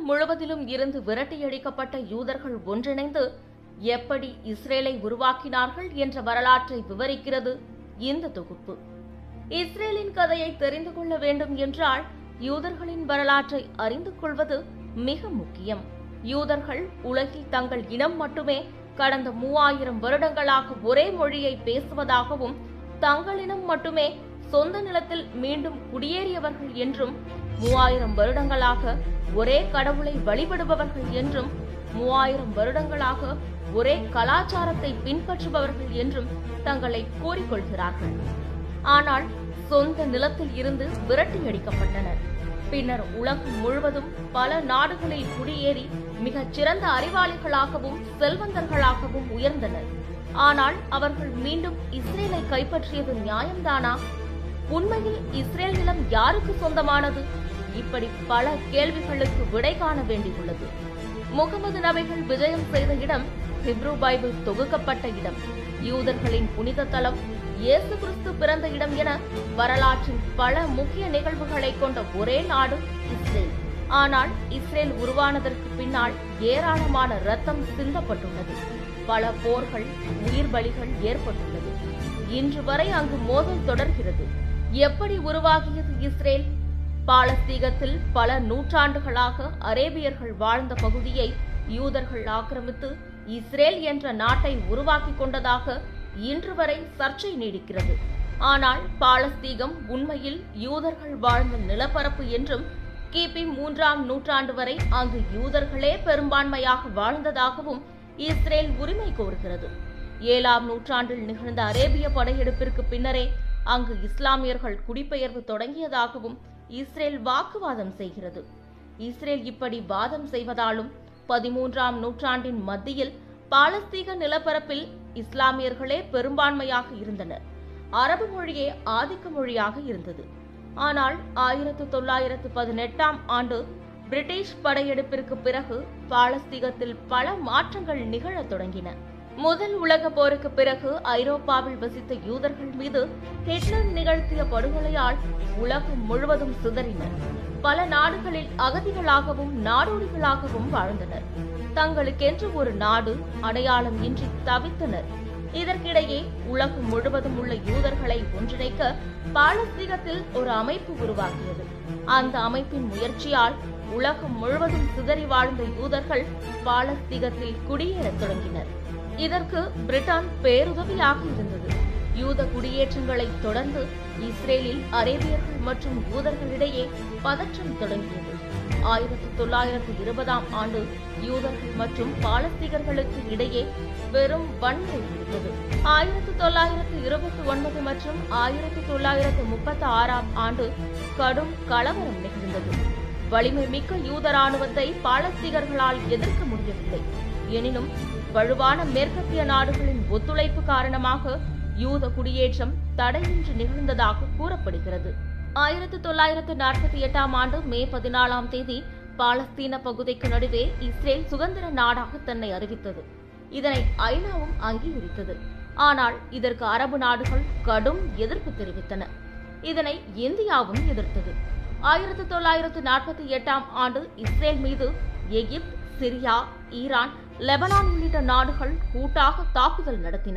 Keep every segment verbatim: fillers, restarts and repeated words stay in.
முழுவதிலும் இருந்து விரட்டியடிக்கப்பட்ட யூதர்கள் ஒன்றிணைந்து எப்படி இஸ்ரேலை உருவாக்கினார்கள் என்ற வரலாற்றை விவரிக்கிறது இந்த தொகுப்பு. இஸ்ரேலின் கதையை தெரிந்து கொள்ள வேண்டும் என்றால் யூதர்களின் வரலாற்றை அறிந்து கொள்வது மிக முக்கியம். யூதர்கள் உலகில் தங்கள் இனம் மட்டுமே கடந்த மூவாயிரம் வருடங்களாக ஒரே மொழியை பேசுவதாகவும், தங்களினம் மட்டுமே சொந்த நிலத்தில் மீண்டும் குடியேறியவர்கள் என்றும், மூவாயிரம் வருடங்களாக ஒரே கடவுளை வழிபடுபவர்கள் என்றும், மூவாயிரம் வருடங்களாக ஒரே கலாச்சாரத்தை பின்பற்றுபவர்கள் என்றும் தங்களை கூறிக்கொள்கிறார்கள். ஆனால் சொந்த நிலத்தில் இருந்து விரட்டியடிக்கப்பட்டனர். பின்னர் உலகம் முழுவதும் பல நாடுகளில் குடியேறி மிகச் சிறந்த அறிவாளிகளாகவும் செல்வந்தர்களாகவும் உயர்ந்தனர். ஆனால் அவர்கள் மீண்டும் இஸ்ரேலை கைப்பற்றியது நியாயம்தானா? உண்மையில் இஸ்ரேல் நிலம் யாருக்கு சொந்தமானது? இப்படி பல கேள்விகளுக்கு விடை காண வேண்டியுள்ளது. முகமது நபிகள் விஜயம் செய்த இடம், ஹிப்ரு பைபிள் தொகுக்கப்பட்ட இடம், யூதர்களின் புனித தலம், இயேசு கிறிஸ்து பிறந்த இடம் என வரலாற்றின் பல முக்கிய நிகழ்வுகளை கொண்ட ஒரே நாடு இஸ்ரேல். ஆனால் இஸ்ரேல் உருவானதற்கு பின்னால் ஏராளமான ரத்தம் சிந்தப்பட்டுள்ளது. பல போர்கள், உயிர் பலிகள் ஏற்பட்டுள்ளது. இன்று வரை அங்கு மோதல் தொடர்கிறது. எப்படி உருவாகியது இஸ்ரேல்? பாலஸ்தீனத்தில் பல நூற்றாண்டுகளாக அரேபியர்கள் வாழ்ந்த பகுதியை யூதர்கள் ஆக்கிரமித்து இஸ்ரேல் என்ற நாட்டை உருவாக்கிக் கொண்டதாக இன்று வரை சர்ச்சை நீடிக்கிறது. ஆனால் பாலஸ்தீனம் உண்மையில் யூதர்கள் வாழ்ந்த நிலப்பரப்பு என்றும், கிபி மூன்றாம் நூற்றாண்டு வரை அங்கு யூதர்களே பெரும்பான்மையாக வாழ்ந்ததாகவும் இஸ்ரேல் உரிமை கோருகிறது. ஏழாம் நூற்றாண்டில் நிகழ்ந்த அரேபிய படையெடுப்பிற்கு பின்னரே அங்கு இஸ்லாமியர்கள் குடிபெயர்வு தொடங்கியதாகவும் இஸ்ரேல் வாக்குவாதம் செய்கிறது. இஸ்ரேல் இப்படி வாதம் செய்வதாலும் பதிமூன்றாம் நூற்றாண்டின் மத்தியில் பாலஸ்தீன நிலப்பரப்பில் இஸ்லாமியர்களே பெரும்பான்மையாக இருந்தனர். அரபு மொழியே ஆதிக்க மொழியாக இருந்தது. ஆனால் ஆயிரத்து தொள்ளாயிரத்து பதினெட்டாம் ஆண்டு பிரிட்டிஷ் படையெடுப்பிற்கு பிறகு பாலஸ்தீனத்தில் பல மாற்றங்கள் நிகழத் தொடங்கின. முதல் உலக போருக்கு பிறகு ஐரோப்பாவில் வசித்த யூதர்கள் மீது ஹிட்லர் நிகழ்த்திய படுகொலையால் உலகம் முழுவதும் சிதறினர். பல நாடுகளில் அகதிகளாகவும் நாடோடிகளாகவும் வாழ்ந்தனர். தங்களுக்கென்று ஒரு நாடு, அடையாளம் இன்றி தவித்தனர். இதற்கிடையே உலகம் முழுவதும் உள்ள யூதர்களை ஒன்றிணைக்க பாலஸ்தீனத்தில் ஒரு அமைப்பு உருவாகியது. அந்த அமைப்பின் முயற்சியால் உலகம் முழுவதும் சிதறி வாழ்ந்த யூதர்கள் பாலஸ்தீனத்தில் குடியேறத் தொடங்கினர். இதற்கு பிரிட்டன் பேருதவியாக இருந்தது. யூத குடியேற்றங்களை தொடர்ந்து இஸ்ரேலில் அரேபியர்கள் மற்றும் யூதர்களிடையே பதற்றம் தொடங்கியது. ஆயிரத்தி தொள்ளாயிரத்தி இருபதாம் ஆண்டு யூதர்கள் மற்றும் பாலஸ்தீனர்களுக்கு இடையே பெரும் வன்முறை இருந்தது. ஆயிரத்தி தொள்ளாயிரத்தி இருபத்தி ஒன்பது மற்றும் ஆயிரத்தி தொள்ளாயிரத்தி முப்பத்தி ஆறாம் ஆண்டு கடும் கலவரம் நிகழ்ந்தது. வலிமை மிக்க யூத ராணுவத்தை பாலஸ்தீனர்களால் எதிர்க்க முடியவில்லை. எனினும் வலுவான மேற்கத்திய நாடுகளின் ஒத்துழைப்பு காரணமாக யூத குடியேற்றம் தடையின்றி நிகழ்ந்ததாக கூறப்படுகிறது. ஆயிரத்தி தொள்ளாயிரத்து நாற்பத்தி எட்டாம் ஆண்டு மே பதினாலாம் தேதி பாலஸ்தீன பகுதிக்கு நடுவே இஸ்ரேல் சுதந்திர நாடாக தன்னை அறிவித்தது. இதனை ஐநாவும் அங்கீகரித்தது. ஆனால் இதற்கு அரபு நாடுகள் கடும் எதிர்ப்பு தெரிவித்தன. இதனை இந்தியாவும் எதிர்த்தது. ஆயிரத்தி தொள்ளாயிரத்து நாற்பத்தி எட்டாம் ஆண்டு இஸ்ரேல் மீது எகிப்து, சிரியா, ஈரான், லெபனான் உள்ளிட்ட நாடுகள் கூட்டாக தாக்குதல் நடத்தின.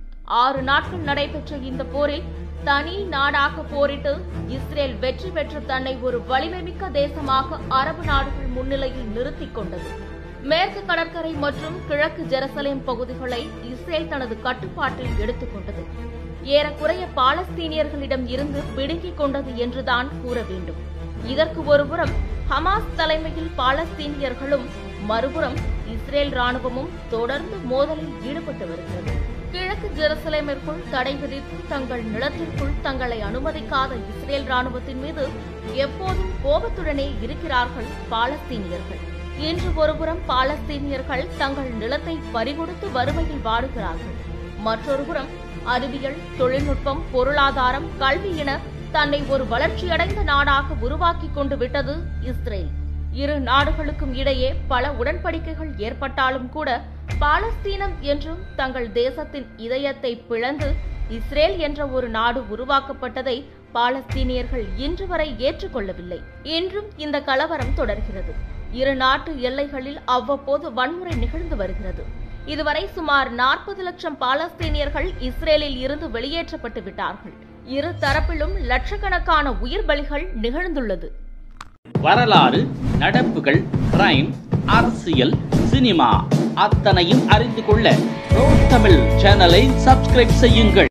ஆறு நாட்கள் நடைபெற்ற இந்த போரில் தனி நாடாக போரிட்டு இஸ்ரேல் வெற்றி பெற்று தன்னை ஒரு வலிமைமிக்க தேசமாக அரபு நாடுகள் முன்னிலையில் நிறுத்திக் கொண்டது. மேற்கு கடற்கரை மற்றும் கிழக்கு ஜெருசலேம் பகுதிகளை இஸ்ரேல் தனது கட்டுப்பாட்டில் எடுத்துக் கொண்டது. ஏறக்குறைய பாலஸ்தீனியர்களிடம் இருந்து பிடுங்கிக் கொண்டது என்றுதான் கூற வேண்டும். இதற்கு ஒருபுறம் ஹமாஸ் தலைமையில் பாலஸ்தீனியர்களும், மறுபுறம் இஸ்ரேல் ராணுவமும் தொடர்ந்து மோதலில் ஈடுபட்டு வருகிறது. கிழக்கு ஜெருசலேமிற்குள் தடை விதித்து தங்கள் நிலத்திற்குள் தங்களை அனுமதிக்காத இஸ்ரேல் ராணுவத்தின் மீது எப்போதும் கோபத்துடனே இருக்கிறார்கள் பாலஸ்தீனியர்கள். இன்று ஒருபுறம் பாலஸ்தீனியர்கள் தங்கள் நிலத்தை பறிகொடுத்து வறுமையில் வாடுகிறார்கள். மற்றொருபுறம் அறிவியல், தொழில்நுட்பம், பொருளாதாரம், கல்வி என தன்னை ஒரு வளர்ச்சியடைந்த நாடாக உருவாக்கிக் கொண்டு விட்டது இஸ்ரேல். இரு நாடுகளுக்கும் இடையே பல உடன்படிக்கைகள் ஏற்பட்டாலும் கூட பாலஸ்தீனம் என்றும் தங்கள் தேசத்தின் இதயத்தை பிளந்து இஸ்ரேல் என்ற ஒரு நாடு உருவாக்கப்பட்டதை பாலஸ்தீனியர்கள் இன்று வரை ஏற்றுக்கொள்ளவில்லை. இன்றும் இந்த கலவரம் தொடர்கிறது. இரு நாட்டு எல்லைகளில் அவ்வப்போது வன்முறை நிகழ்ந்து வருகிறது. இதுவரை சுமார் நாற்பது லட்சம் பாலஸ்தீனியர்கள் இஸ்ரேலில் இருந்து வெளியேற்றப்பட்டு விட்டார்கள். இரு தரப்பிலும் லட்சக்கணக்கான உயிர் பலிகள் நிகழ்ந்துள்ளது. வரலாறு, நடப்புகள், கிரைம், அரசியல், சினிமா அத்தனையும் அறிந்து கொள்ள PROTamil சேனலை சப்ஸ்கிரைப் செய்யுங்கள்.